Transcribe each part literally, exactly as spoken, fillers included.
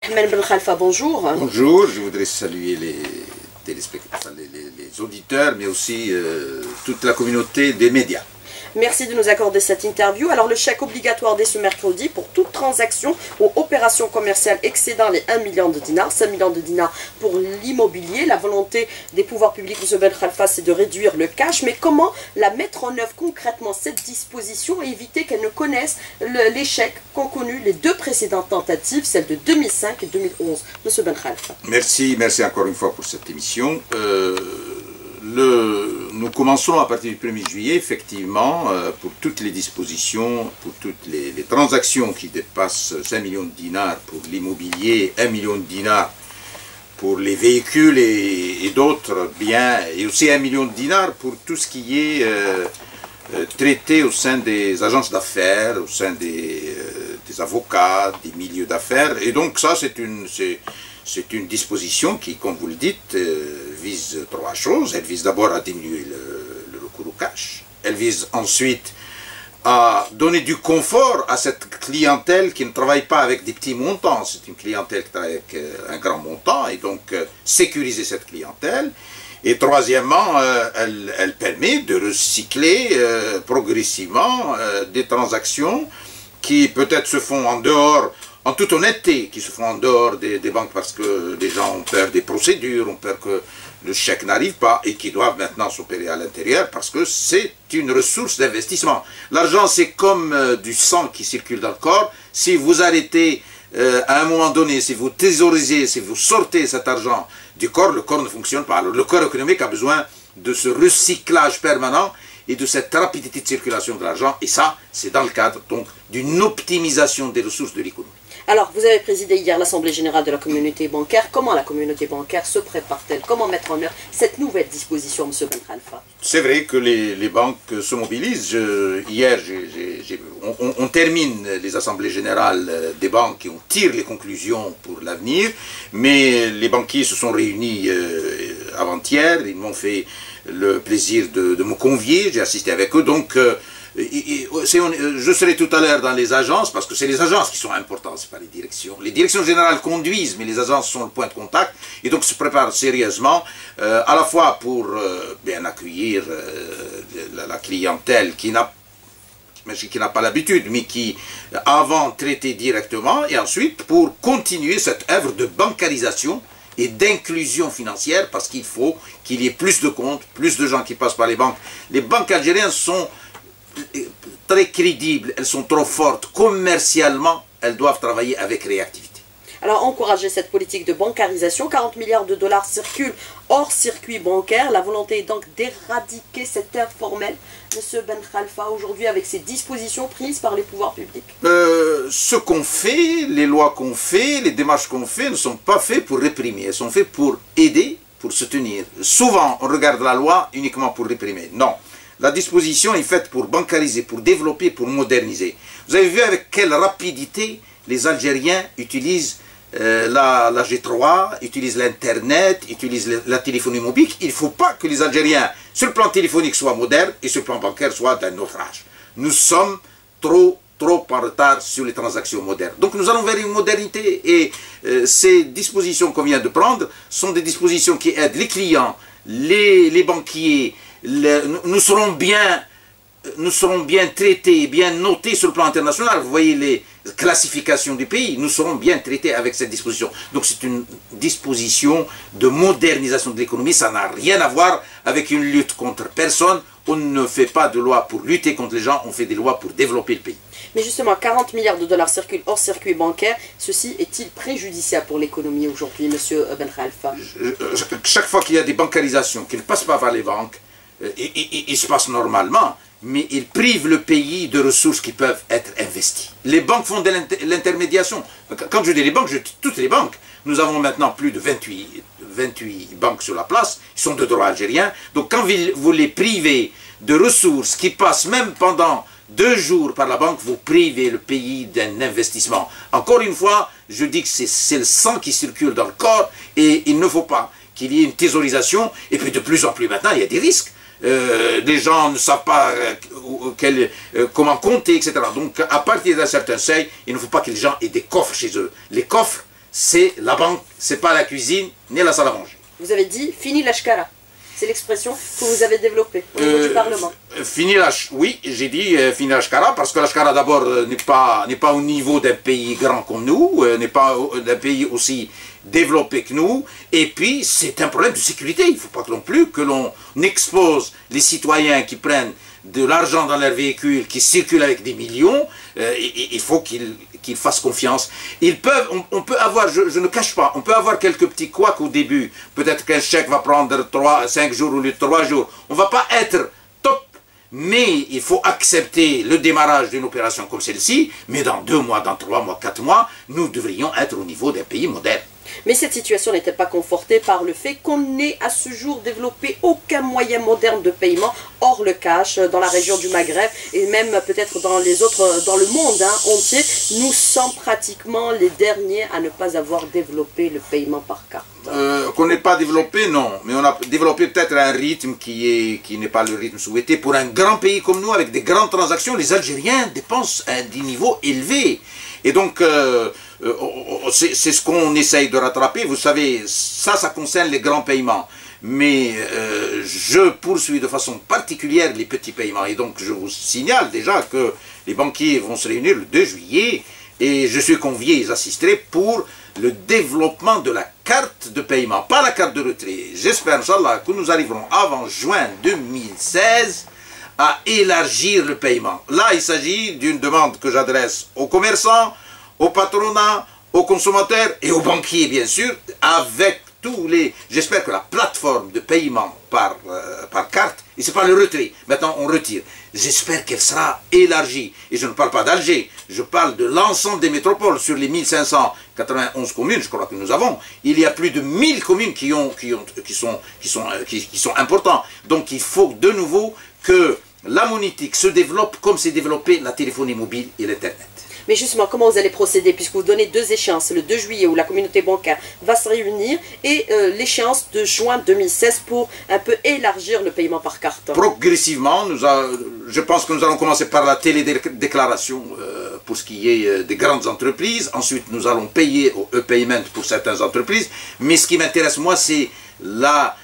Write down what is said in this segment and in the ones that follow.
Ahmed Ben Khalfa, bonjour. Bonjour, je voudrais saluer les téléspectateurs, les, les, les auditeurs, mais aussi euh, toute la communauté des médias. Merci de nous accorder cette interview. Alors le chèque obligatoire dès ce mercredi pour toute transaction ou opération commerciale excédant les un million de dinars, cinq millions de dinars pour l'immobilier. La volonté des pouvoirs publics, M. Ben Khalfa, c'est de réduire le cash. Mais comment la mettre en œuvre concrètement, cette disposition, et éviter qu'elle ne connaisse l'échec qu'ont connu les deux précédentes tentatives, celles de deux mille cinq et deux mille onze. M. Ben Khalfa. Merci, merci encore une fois pour cette émission. Euh, Le, nous commençons à partir du premier juillet, effectivement, euh, pour toutes les dispositions, pour toutes les, les transactions qui dépassent cinq millions de dinars pour l'immobilier, un million de dinars pour les véhicules et, et d'autres biens, et aussi un million de dinars pour tout ce qui est euh, euh, traité au sein des agences d'affaires, au sein des, euh, des avocats, des milieux d'affaires. Et donc ça, c'est une... C'est une disposition qui, comme vous le dites, euh, vise trois choses. Elle vise d'abord à diminuer le, le recours au cash. Elle vise ensuite à donner du confort à cette clientèle qui ne travaille pas avec des petits montants. C'est une clientèle qui travaille avec euh, un grand montant, et donc euh, sécuriser cette clientèle. Et troisièmement, euh, elle, elle permet de recycler euh, progressivement euh, des transactions qui peut-être se font en dehors, en toute honnêteté, qui se font en dehors des, des banques parce que les gens ont peur des procédures, ont peur que le chèque n'arrive pas, et qui doivent maintenant s'opérer à l'intérieur parce que c'est une ressource d'investissement. L'argent, c'est comme euh, du sang qui circule dans le corps. Si vous arrêtez euh, à un moment donné, si vous thésaurisez, si vous sortez cet argent du corps, le corps ne fonctionne pas. Alors le corps économique a besoin de ce recyclage permanent et de cette rapidité de circulation de l'argent, et ça, c'est dans le cadre donc d'une optimisation des ressources de l'économie. Alors, vous avez présidé hier l'Assemblée Générale de la Communauté Bancaire. Comment la communauté bancaire se prépare-t-elle? Comment mettre en œuvre cette nouvelle disposition, M. Ben Khalfa? C'est vrai que les, les banques se mobilisent. Je, hier, j'ai, j'ai, on, on termine les Assemblées Générales des banques et on tire les conclusions pour l'avenir, mais les banquiers se sont réunis euh, avant-hier. Ils m'ont fait le plaisir de, de me convier, j'ai assisté avec eux, donc euh, et, et, on, je serai tout à l'heure dans les agences, parce que c'est les agences qui sont importantes, c'est pas les directions. Les directions générales conduisent, mais les agences sont le point de contact, et donc se préparent sérieusement, euh, à la fois pour euh, bien accueillir euh, la, la clientèle qui n'a qui n'a pas l'habitude, mais qui avant traitait directement, et ensuite pour continuer cette œuvre de bancarisation et d'inclusion financière, parce qu'il faut qu'il y ait plus de comptes, plus de gens qui passent par les banques. Les banques algériennes sont très crédibles, elles sont trop fortes. Commercialement, elles doivent travailler avec réactivité. Alors, encourager cette politique de bancarisation, quarante milliards de dollars circulent hors circuit bancaire. La volonté est donc d'éradiquer cet informel, M. Ben Khalfa, aujourd'hui, avec ces dispositions prises par les pouvoirs publics. euh, Ce qu'on fait, les lois qu'on fait, les démarches qu'on fait ne sont pas faites pour réprimer, elles sont faites pour aider, pour soutenir. Souvent, on regarde la loi uniquement pour réprimer. Non. La disposition est faite pour bancariser, pour développer, pour moderniser. Vous avez vu avec quelle rapidité les Algériens utilisent euh, la, la G trois, utilisent l'Internet, utilisent la, la téléphonie mobile. Il ne faut pas que les Algériens, sur le plan téléphonique, soient modernes et sur le plan bancaire, soient d'un autre âge. Nous sommes trop, trop en retard sur les transactions modernes. Donc nous allons vers une modernité, et euh, ces dispositions qu'on vient de prendre sont des dispositions qui aident les clients, les, les banquiers. Le, nous, serons bien, nous serons bien traités, bien notés sur le plan international. Vous voyez les classifications du pays, nous serons bien traités avec cette disposition. Donc c'est une disposition de modernisation de l'économie, ça n'a rien à voir avec une lutte contre personne. On ne fait pas de loi pour lutter contre les gens, on fait des lois pour développer le pays. Mais justement, quarante milliards de dollars circulent hors circuit bancaire. Ceci est-il préjudiciable pour l'économie aujourd'hui, M. Ben Khalfa? Chaque fois qu'il y a des bancarisations qui ne passent pas par les banques, il, il, il se passe normalement, mais ils privent le pays de ressources qui peuvent être investies. Les banques font de l'intermédiation. Quand je dis les banques, je dis toutes les banques. Nous avons maintenant plus de vingt-huit, vingt-huit banques sur la place, ils sont de droit algérien. Donc quand vous les privez de ressources qui passent même pendant deux jours par la banque, vous privez le pays d'un investissement. Encore une fois, je dis que c'est le sang qui circule dans le corps, et il ne faut pas qu'il y ait une thésaurisation, et puis de plus en plus maintenant, il y a des risques. Euh, les gens ne savent pas euh, quel, euh, comment compter, et cetera. Donc à partir d'un certain seuil, il ne faut pas que les gens aient des coffres chez eux. Les coffres, c'est la banque, c'est pas la cuisine, ni la salle à manger. Vous avez dit « fini l'ashkara ». C'est l'expression que vous avez développée au niveau euh, du Parlement. Fini la, oui, j'ai dit euh, fini l'ashkara parce que l'ashkara d'abord euh, n'est pas, n'est pas au niveau d'un pays grand comme nous, euh, n'est pas d'un pays aussi développé que nous, et puis c'est un problème de sécurité. Il ne faut pas non plus que l'on expose les citoyens qui prennent de l'argent dans leurs véhicules, qui circulent avec des millions. Euh, il, il faut qu'ils qu'ils fassent confiance. Ils peuvent, on, on peut avoir, je, je ne cache pas, on peut avoir quelques petits couacs au début. Peut-être qu'un chèque va prendre trois, cinq jours au lieu de trois jours. On ne va pas être top, mais il faut accepter le démarrage d'une opération comme celle-ci. Mais dans deux mois, dans trois mois, quatre mois, nous devrions être au niveau d'un pays moderne. Mais cette situation n'était pas confortée par le fait qu'on n'ait à ce jour développé aucun moyen moderne de paiement hors le cash dans la région du Maghreb et même peut-être dans les autres, dans le monde hein, entier. Nous sommes pratiquement les derniers à ne pas avoir développé le paiement par carte. Euh, qu'on n'ait pas développé, non, mais on a développé peut-être un rythme qui est qui n'est pas le rythme souhaité. Pour un grand pays comme nous, avec des grandes transactions, les Algériens dépensent à des niveaux élevés. Et donc, euh, euh, c'est ce qu'on essaye de rattraper. Vous savez, ça, ça concerne les grands paiements. Mais euh, je poursuis de façon particulière les petits paiements. Et donc, je vous signale déjà que les banquiers vont se réunir le deux juillet. Et je suis convié, ils assisteraient pour le développement de la carte de paiement, pas la carte de retrait. J'espère, Inch'Allah, que nous arriverons avant juin deux mille seize à élargir le paiement. Là, il s'agit d'une demande que j'adresse aux commerçants, aux patronats, aux consommateurs et aux banquiers, bien sûr, avec tous les... J'espère que la plateforme de paiement par, euh, par carte, et ce n'est pas le retrait, maintenant on retire, j'espère qu'elle sera élargie. Et je ne parle pas d'Alger, je parle de l'ensemble des métropoles. Sur les mille cinq cent quatre-vingt-onze communes, je crois que nous avons, il y a plus de mille communes qui, ont, qui, ont, qui, sont, qui, sont, qui, qui sont importantes. Donc il faut de nouveau que la monétique se développe comme s'est développée la téléphonie mobile et l'Internet. Mais justement, comment vous allez procéder, puisque vous donnez deux échéances, le deux juillet où la communauté bancaire va se réunir et euh, l'échéance de juin deux mille seize pour un peu élargir le paiement par carte. Progressivement, nous a, je pense que nous allons commencer par la télédéclaration euh, pour ce qui est euh, des grandes entreprises. Ensuite, nous allons payer au e-payment pour certaines entreprises. Mais ce qui m'intéresse, moi, c'est la...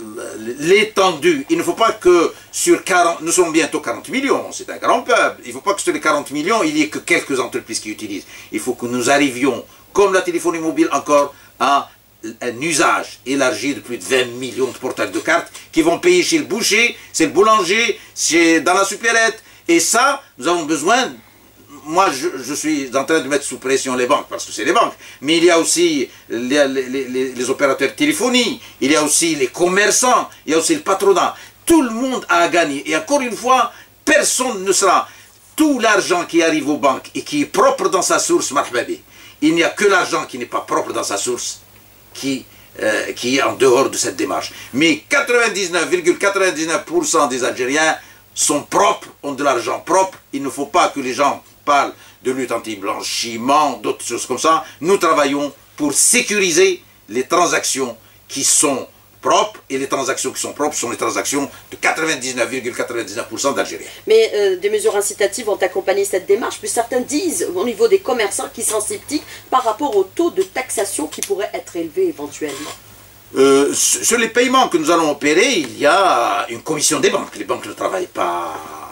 l'étendue. Il ne faut pas que sur quarante, nous sommes bientôt quarante millions, c'est un grand peuple, il ne faut pas que sur les quarante millions, il n'y ait que quelques entreprises qui utilisent. Il faut que nous arrivions, comme la téléphonie mobile encore, à un usage élargi de plus de vingt millions de portails de cartes qui vont payer chez le boucher, chez le boulanger, chez, dans la supérette. Et ça, nous avons besoin... Moi, je, je suis en train de mettre sous pression les banques, parce que c'est les banques. Mais il y a aussi les, les, les, les opérateurs de téléphonie, il y a aussi les commerçants, il y a aussi le patronat. Tout le monde a à gagner. Et encore une fois, personne ne sera... Tout l'argent qui arrive aux banques et qui est propre dans sa source, marhababi, il n'y a que l'argent qui n'est pas propre dans sa source qui, euh, qui est en dehors de cette démarche. Mais quatre-vingt-dix-neuf virgule quatre-vingt-dix-neuf pour cent des Algériens sont propres, ont de l'argent propre. Il ne faut pas que les gens parlent de lutte anti-blanchiment, d'autres choses comme ça. Nous travaillons pour sécuriser les transactions qui sont propres, et les transactions qui sont propres sont les transactions de quatre-vingt-dix-neuf virgule quatre-vingt-dix-neuf pour cent d'Algériens. Mais euh, des mesures incitatives vont accompagner cette démarche, puis certains disent au niveau des commerçants qui sont sceptiques par rapport au taux de taxation qui pourrait être élevé éventuellement. Euh, sur les paiements que nous allons opérer, il y a une commission des banques. Les banques ne travaillent pas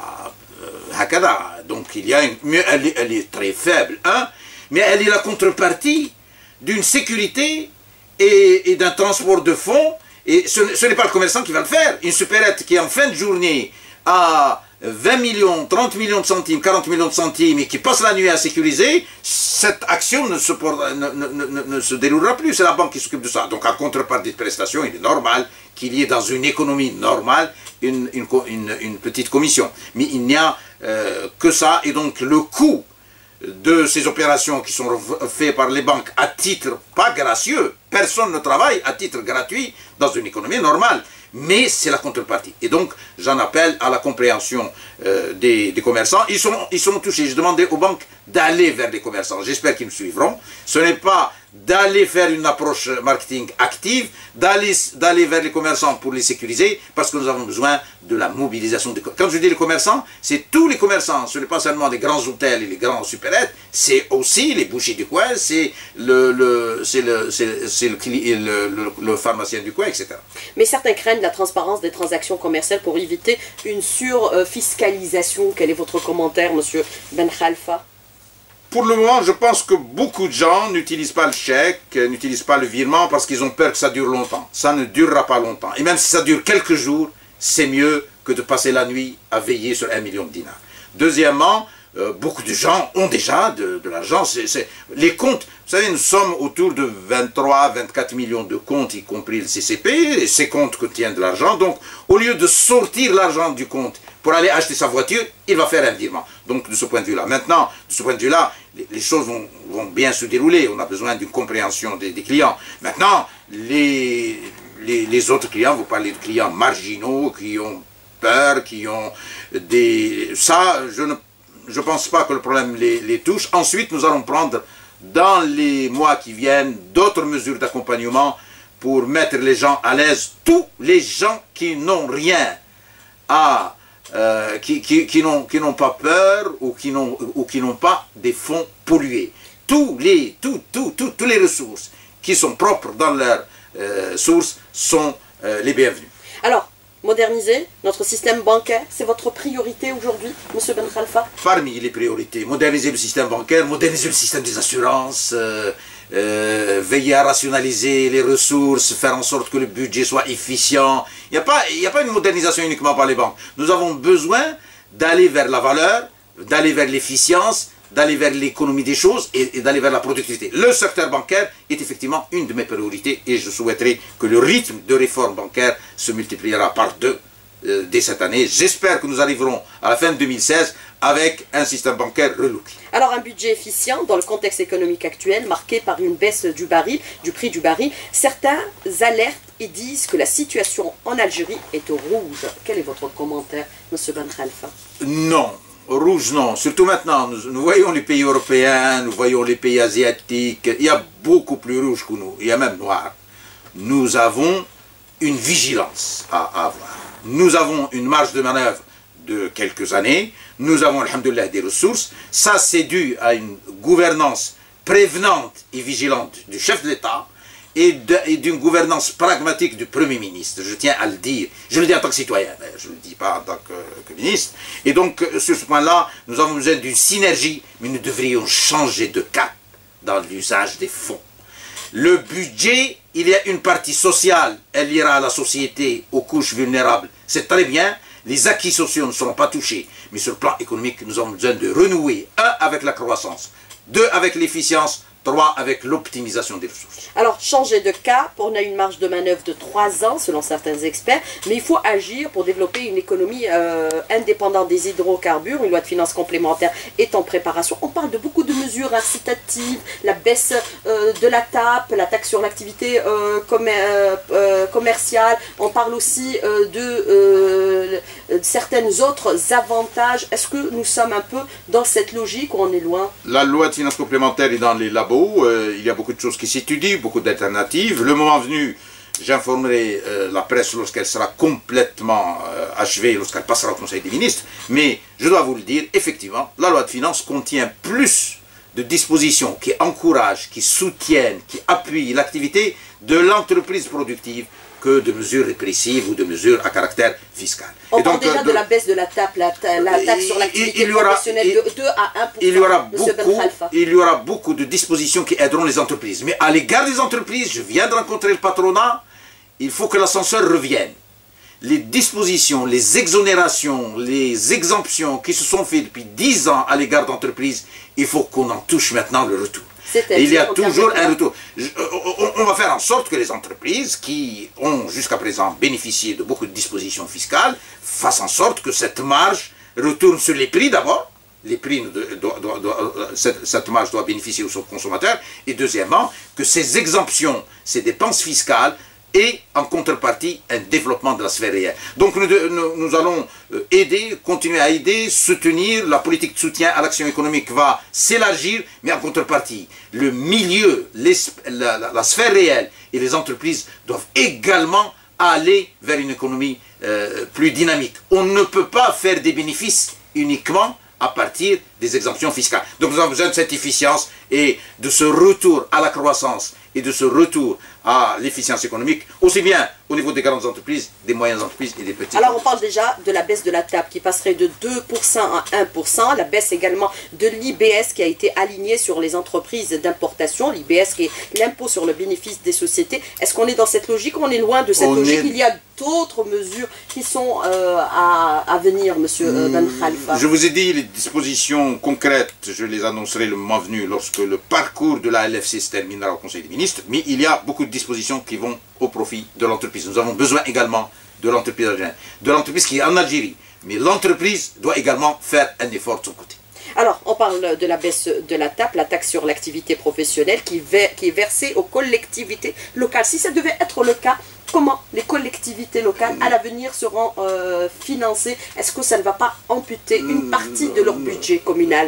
euh, hakada. Donc il y a une, elle, est, elle est très faible, hein, mais elle est la contrepartie d'une sécurité et, et d'un transport de fonds. Et ce, ce n'est pas le commerçant qui va le faire. Une supérette qui en fin de journée a vingt millions, trente millions de centimes, quarante millions de centimes et qui passe la nuit à sécuriser, cette action ne se, ne, ne, ne, ne se déroulera plus. C'est la banque qui s'occupe de ça. Donc en contrepartie de prestations, il est normal qu'il y ait dans une économie normale une, une, une, une petite commission. Mais il n'y a euh, que ça. Et donc le coût de ces opérations qui sont faites par les banques à titre pas gracieux, personne ne travaille à titre gratuit dans une économie normale. Mais c'est la contrepartie. Et donc, j'en appelle à la compréhension euh, des, des commerçants. Ils sont, ils sont touchés. Je demandais aux banques d'aller vers les commerçants. J'espère qu'ils me suivront. Ce n'est pas d'aller faire une approche marketing active, d'aller vers les commerçants pour les sécuriser, parce que nous avons besoin de la mobilisation des commerçants. Quand je dis les commerçants, c'est tous les commerçants, ce n'est pas seulement les grands hôtels et les grands supérettes, c'est aussi les bouchers du coin, c'est le, le, le, le, le, le, le pharmacien du coin, et cetera. Mais certains craignent la transparence des transactions commerciales pour éviter une surfiscalisation. Quel est votre commentaire, monsieur Ben Khalfa? Pour le moment, je pense que beaucoup de gens n'utilisent pas le chèque, n'utilisent pas le virement parce qu'ils ont peur que ça dure longtemps. Ça ne durera pas longtemps. Et même si ça dure quelques jours, c'est mieux que de passer la nuit à veiller sur un million de dinars. Deuxièmement, euh, beaucoup de gens ont déjà de, de l'argent. Les comptes, vous savez, nous sommes autour de vingt-trois à vingt-quatre millions de comptes, y compris le C C P, et ces comptes contiennent de l'argent. Donc, au lieu de sortir l'argent du compte pour aller acheter sa voiture, il va faire un virement. Donc, de ce point de vue-là. Maintenant, de ce point de vue-là, les, les choses vont, vont bien se dérouler. On a besoin d'une compréhension des, des clients. Maintenant, les, les, les autres clients, vous parlez de clients marginaux qui ont peur, qui ont des... Ça, je ne je pense pas que le problème les, les touche. Ensuite, nous allons prendre, dans les mois qui viennent, d'autres mesures d'accompagnement pour mettre les gens à l'aise. Tous les gens qui n'ont rien à... Euh, qui, qui, qui n'ont pas peur ou qui n'ont ou qui n'ont pas des fonds pollués. Tous les, tout, tout, tout, tous les ressources qui sont propres dans leurs euh, sources sont euh, les bienvenus. Alors, moderniser notre système bancaire, c'est votre priorité aujourd'hui, monsieur Ben Khalfa? Parmi les priorités, moderniser le système bancaire, moderniser le système des assurances, euh, euh, veiller à rationaliser les ressources, faire en sorte que le budget soit efficient. Il n'y a pas, il n'y a pas une modernisation uniquement par les banques. Nous avons besoin d'aller vers la valeur, d'aller vers l'efficience, d'aller vers l'économie des choses et, et d'aller vers la productivité. Le secteur bancaire est effectivement une de mes priorités et je souhaiterais que le rythme de réforme bancaire se multipliera par deux euh, dès cette année. J'espère que nous arriverons à la fin de deux mille seize avec un système bancaire relooké. Alors un budget efficient dans le contexte économique actuel marqué par une baisse du baril, du prix du baril, certains alertent et disent que la situation en Algérie est au rouge. Quel est votre commentaire, monsieur Ben Khalfa? Non. Rouge, non. Surtout maintenant, nous, nous voyons les pays européens, nous voyons les pays asiatiques. Il y a beaucoup plus rouge que nous. Il y a même noir. Nous avons une vigilance à, à avoir. Nous avons une marge de manœuvre de quelques années. Nous avons, alhamdoulilah, des ressources. Ça, c'est dû à une gouvernance prévenante et vigilante du chef de l'État et d'une gouvernance pragmatique du Premier ministre. Je tiens à le dire. Je le dis en tant que citoyen, je ne le dis pas en tant que, que ministre. Et donc, sur ce point-là, nous avons besoin d'une synergie, mais nous devrions changer de cap dans l'usage des fonds. Le budget, il y a une partie sociale, elle ira à la société, aux couches vulnérables. C'est très bien, les acquis sociaux ne seront pas touchés. Mais sur le plan économique, nous avons besoin de renouer, un, avec la croissance, deux, avec l'efficience, trois, avec l'optimisation des ressources. Alors, changer de cap, on a une marge de manœuvre de trois ans, selon certains experts, mais il faut agir pour développer une économie euh, indépendante des hydrocarbures. Une loi de finances complémentaire est en préparation. On parle de beaucoup de mesures incitatives, la baisse euh, de la T A P, la taxe sur l'activité euh, commer euh, commerciale. On parle aussi euh, de euh, certains autres avantages. Est-ce que nous sommes un peu dans cette logique ou on est loin? La loi de finances complémentaire est dans les labos. Euh, il y a beaucoup de choses qui s'étudient, beaucoup d'alternatives. Le moment venu, j'informerai euh, la presse lorsqu'elle sera complètement euh, achevée, lorsqu'elle passera au Conseil des ministres. Mais je dois vous le dire, effectivement, la loi de finances contient plus de dispositions qui encouragent, qui soutiennent, qui appuient l'activité de l'entreprise productive que de mesures répressives ou de mesures à caractère fiscal. On parle déjà de, de la baisse de la T A P, la, la taxe sur l'activité professionnelle de deux à un pour cent. Il y aura beaucoup, il y aura beaucoup de dispositions qui aideront les entreprises. Mais à l'égard des entreprises, je viens de rencontrer le patronat, il faut que l'ascenseur revienne. Les dispositions, les exonérations, les exemptions qui se sont faites depuis dix ans à l'égard d'entreprises, il faut qu'on en touche maintenant le retour. Il y a toujours un retour. On va faire en sorte que les entreprises qui ont jusqu'à présent bénéficié de beaucoup de dispositions fiscales fassent en sorte que cette marge retourne sur les prix d'abord. Les prix, doit, doit, doit, cette, cette marge doit bénéficier aux consommateurs. Et deuxièmement, que ces exemptions, ces dépenses fiscales et en contrepartie un développement de la sphère réelle. Donc nous, nous, nous allons aider, continuer à aider, soutenir, la politique de soutien à l'action économique va s'élargir, mais en contrepartie, le milieu, la, la, la sphère réelle et les entreprises doivent également aller vers une économie euh, plus dynamique. On ne peut pas faire des bénéfices uniquement à partir des exemptions fiscales. Donc nous avons besoin de cette efficience et de ce retour à la croissance et de ce retour à l'efficience économique, aussi bien au niveau des grandes entreprises, des moyennes entreprises et des petites Alors entreprises. on parle déjà de la baisse de la T A P qui passerait de deux pour cent à un pour cent, la baisse également de l'I B S qui a été alignée sur les entreprises d'importation, l'I B S qui est l'impôt sur le bénéfice des sociétés. Est-ce qu'on est dans cette logique ou on est loin de cette on logique? est... Il y a d'autres mesures qui sont euh, à, à venir, monsieur euh, Ben Khalifa. Je vous ai dit, les dispositions concrètes, je les annoncerai le moment venu lorsque le parcours de la L F C se terminera au Conseil des ministres, mais il y a beaucoup de dispositions qui vont au profit de l'entreprise. Nous avons besoin également de l'entreprise algérienne, de l'entreprise qui est en Algérie, mais l'entreprise doit également faire un effort de son côté. Alors, on parle de la baisse de la T A P, la taxe sur l'activité professionnelle, qui, qui est versée aux collectivités locales. Si ça devait être le cas, comment les collectivités locales, à l'avenir, seront euh, financées? Est-ce que ça ne va pas amputer une partie de leur budget communal?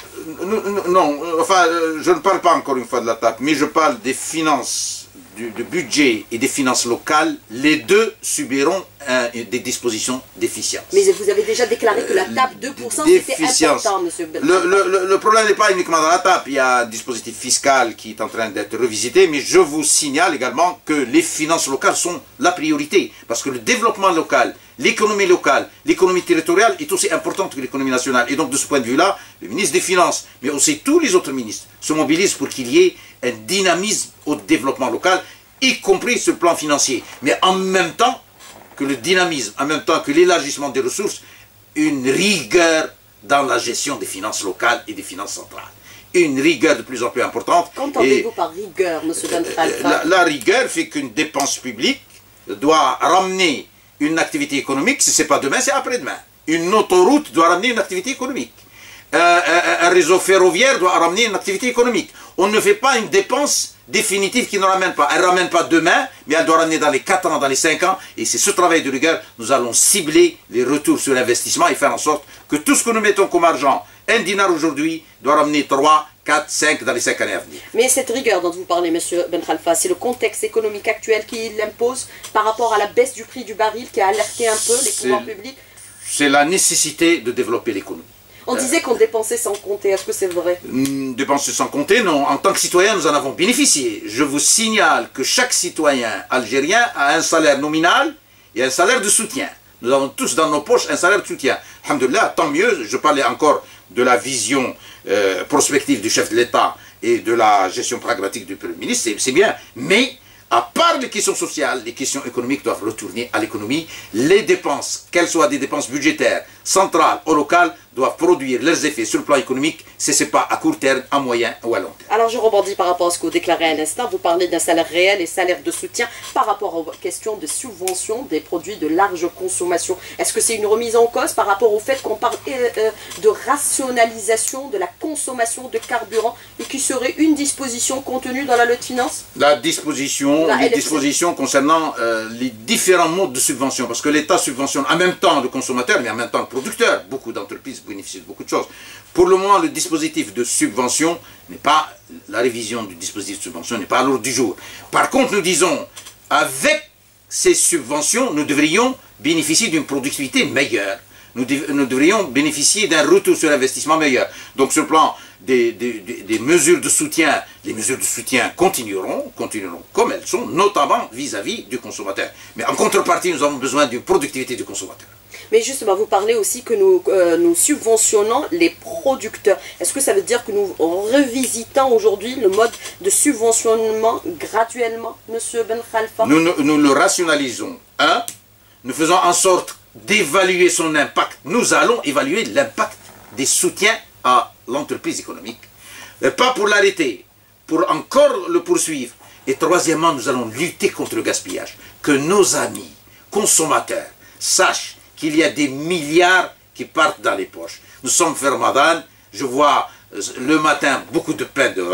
Non, enfin, je ne parle pas encore une fois de la T A P, mais je parle des finances, du, du budget et des finances locales. Les deux subiront un, des dispositions d'efficience. Mais vous avez déjà déclaré que la T A P deux pour cent c'était important, monsieur Ben. Le, le, le problème n'est pas uniquement dans la T A P, il y a un dispositif fiscal qui est en train d'être revisité, mais je vous signale également que les finances locales sont la priorité, parce que le développement local, l'économie locale, l'économie territoriale est aussi importante que l'économie nationale. Et donc de ce point de vue-là, le ministre des Finances, mais aussi tous les autres ministres, se mobilisent pour qu'il y ait un dynamisme au développement local, y compris sur le plan financier. Mais en même temps que le dynamisme, en même temps que l'élargissement des ressources, une rigueur dans la gestion des finances locales et des finances centrales. Une rigueur de plus en plus importante. Qu'entendez-vous par rigueur, monsieur Ben Khalifa? la, la rigueur fait qu'une dépense publique doit ramener une activité économique, si ce n'est pas demain, c'est après-demain. Une autoroute doit ramener une activité économique. Euh, un, un réseau ferroviaire doit ramener une activité économique. On ne fait pas une dépense définitive qui ne ramène pas. Elle ne ramène pas demain, mais elle doit ramener dans les quatre ans, dans les cinq ans. Et c'est ce travail de rigueur, nous allons cibler les retours sur l'investissement et faire en sorte que tout ce que nous mettons comme argent, un dinar aujourd'hui, doit ramener trois, quatre, cinq dans les cinq années à venir. Mais cette rigueur dont vous parlez, monsieur Ben Khalifa, c'est le contexte économique actuel qui l'impose par rapport à la baisse du prix du baril qui a alerté un peu les pouvoirs publics? C'est la nécessité de développer l'économie. On disait qu'on dépensait sans compter, est-ce que c'est vrai? Dépenser sans compter, non. En tant que citoyen, nous en avons bénéficié. Je vous signale que chaque citoyen algérien a un salaire nominal et un salaire de soutien. Nous avons tous dans nos poches un salaire de soutien. Alhamdoulilah, tant mieux. Je parlais encore de la vision euh, prospective du chef de l'État et de la gestion pragmatique du Premier ministre, c'est bien. Mais à part les questions sociales, les questions économiques doivent retourner à l'économie. Les dépenses, qu'elles soient des dépenses budgétaires, centrales ou locales, doivent produire leurs effets sur le plan économique, si ce n'est pas à court terme, à moyen ou à long terme. Alors je rebondis par rapport à ce que vous déclarez à l'instant. Vous parlez d'un salaire réel et salaire de soutien par rapport aux questions de subvention des produits de large consommation. Est-ce que c'est une remise en cause par rapport au fait qu'on parle euh, de rationalisation de la consommation de carburant et qui serait une disposition contenue dans la loi de finances? La disposition, la les dispositions concernant euh, les différents modes de subvention, parce que l'État subventionne en même temps le consommateur, mais en même temps le producteur. Beaucoup d'entreprises bénéficient de beaucoup de choses. Pour le moment, le dispositif de subvention n'est pas, la révision du dispositif de subvention n'est pas à l'ordre du jour. Par contre, nous disons, avec ces subventions, nous devrions bénéficier d'une productivité meilleure. Nous, dev, nous devrions bénéficier d'un retour sur investissement meilleur. Donc, sur le plan des, des, des, des mesures de soutien, les mesures de soutien continueront, continueront comme elles sont, notamment vis-à-vis du consommateur. Mais en contrepartie, nous avons besoin d'une productivité du consommateur. Mais justement, vous parlez aussi que nous, euh, nous subventionnons les producteurs. Est-ce que ça veut dire que nous revisitons aujourd'hui le mode de subventionnement graduellement, monsieur Ben Khalifa? Nous, nous, nous le rationalisons. Un, nous faisons en sorte d'évaluer son impact. Nous allons évaluer l'impact des soutiens à l'entreprise économique. Et pas pour l'arrêter, pour encore le poursuivre. Et troisièmement, nous allons lutter contre le gaspillage. Que nos amis consommateurs sachent qu'il y a des milliards qui partent dans les poches. Nous sommes fin Ramadan, je vois le matin beaucoup de pain dehors,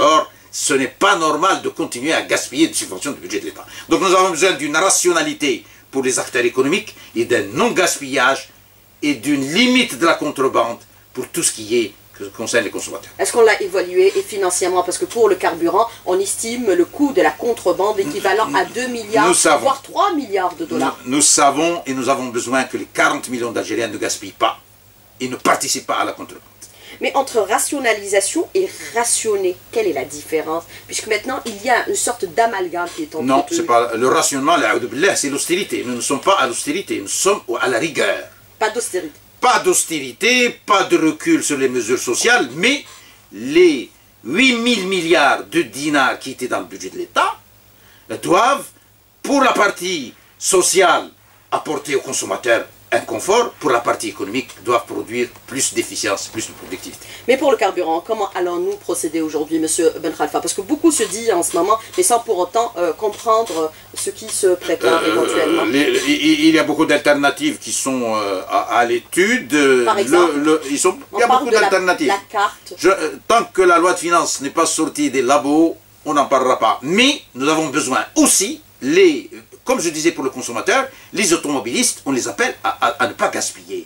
Ce n'est pas normal de continuer à gaspiller des subventions du budget de l'État. Donc nous avons besoin d'une rationalité pour les acteurs économiques et d'un non-gaspillage et d'une limite de la contrebande pour tout ce qui est que concerne les consommateurs. Est-ce qu'on l'a évalué et financièrement? Parce que pour le carburant, on estime le coût de la contrebande équivalent à deux milliards, savons, voire trois milliards de dollars. Nous, nous savons et nous avons besoin que les quarante millions d'Algériens ne gaspillent pas et ne participent pas à la contrebande. Mais entre rationalisation et rationner, quelle est la différence? Puisque maintenant, il y a une sorte d'amalgame qui est en Non, c'est pas le rationnement, c'est l'austérité. Nous ne sommes pas à l'austérité, nous sommes à la rigueur. Pas d'austérité. Pas d'austérité, pas de recul sur les mesures sociales, mais les huit mille milliards de dinars qui étaient dans le budget de l'État doivent, pour la partie sociale, apporter aux consommateurs un confort, pour la partie économique, doivent produire plus d'efficience, plus de productivité. Mais pour le carburant, comment allons-nous procéder aujourd'hui, monsieur Ben Khalfa? Parce que beaucoup se disent en ce moment, mais sans pour autant euh, comprendre ce qui se prépare euh, éventuellement. Les, il y a beaucoup d'alternatives qui sont euh, à, à l'étude. Par exemple, le, le, ils sont, il y a beaucoup d'alternatives. La, la carte. Je, euh, tant que la loi de finances n'est pas sortie des labos, on n'en parlera pas. Mais nous avons besoin aussi, les... Comme je disais pour le consommateur, les automobilistes, on les appelle à, à, à ne pas gaspiller.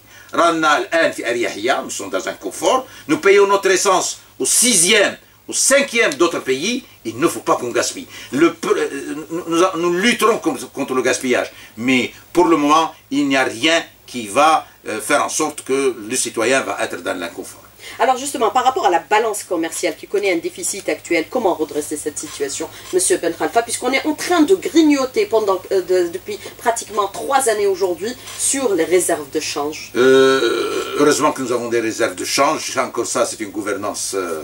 Nous sommes dans un confort, nous payons notre essence au sixième, au cinquième d'autres pays, il ne faut pas qu'on gaspille. Le, nous, nous lutterons contre le gaspillage, mais pour le moment, il n'y a rien qui va faire en sorte que le citoyen va être dans l'inconfort. Alors justement, par rapport à la balance commerciale qui connaît un déficit actuel, comment redresser cette situation, monsieur Ben Khalfa, puisqu'on est en train de grignoter pendant, euh, de, depuis pratiquement trois années aujourd'hui sur les réserves de change? euh, Heureusement que nous avons des réserves de change. Encore ça, c'est une gouvernance euh,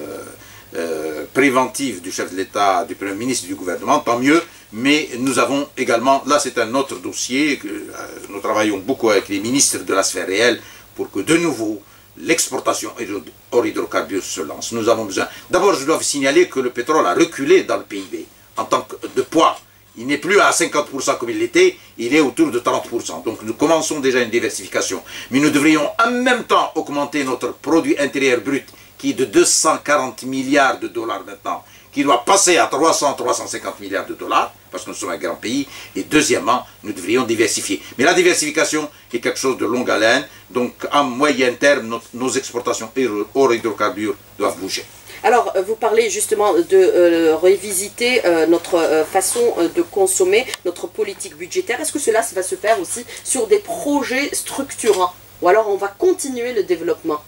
euh, préventive du chef de l'État, du Premier ministre, du gouvernement, tant mieux. Mais nous avons également, là c'est un autre dossier, que, euh, nous travaillons beaucoup avec les ministres de la sphère réelle pour que de nouveau, l'exportation hors hydrocarbures se lance. Nous avons besoin... D'abord, je dois vous signaler que le pétrole a reculé dans le P I B en tant que de poids. Il n'est plus à cinquante pour cent comme il l'était, il est autour de trente pour cent. Donc nous commençons déjà une diversification. Mais nous devrions en même temps augmenter notre produit intérieur brut qui est de deux cent quarante milliards de dollars maintenant, qui doit passer à trois cents à trois cent cinquante milliards de dollars, parce que nous sommes un grand pays, et deuxièmement, nous devrions diversifier. Mais la diversification est quelque chose de longue haleine, donc à moyen terme, nos, nos exportations hors hydrocarbures doivent bouger. Alors, vous parlez justement de euh, revisiter euh, notre euh, façon euh, de consommer, notre politique budgétaire. Est-ce que cela ça va se faire aussi sur des projets structurants? Ou alors on va continuer le développement?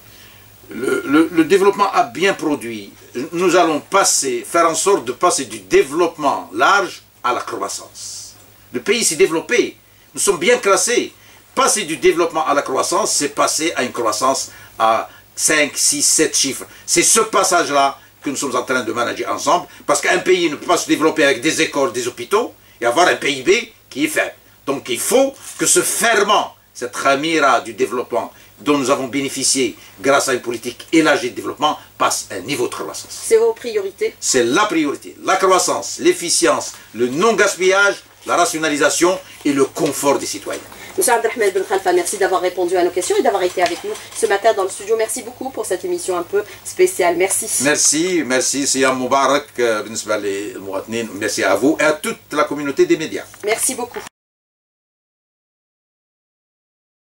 Le, le, le développement a bien produit. Nous allons passer, faire en sorte de passer du développement large à la croissance. Le pays s'est développé. Nous sommes bien classés. Passer du développement à la croissance, c'est passer à une croissance à cinq, six, sept chiffres. C'est ce passage-là que nous sommes en train de manager ensemble, parce qu'un pays ne peut pas se développer avec des écoles, des hôpitaux, et avoir un P I B qui est faible. Donc il faut que ce ferment, cette ramira du développement dont nous avons bénéficié grâce à une politique élargie de développement, passe à un niveau de croissance. C'est vos priorités? C'est la priorité. La croissance, l'efficience, le non-gaspillage, la rationalisation et le confort des citoyens. Monsieur Abdelrahman Ben Khalfa, merci d'avoir répondu à nos questions et d'avoir été avec nous ce matin dans le studio. Merci beaucoup pour cette émission un peu spéciale. Merci. Merci, merci. Siyam Moubarak, merci à vous et à toute la communauté des médias. Merci beaucoup.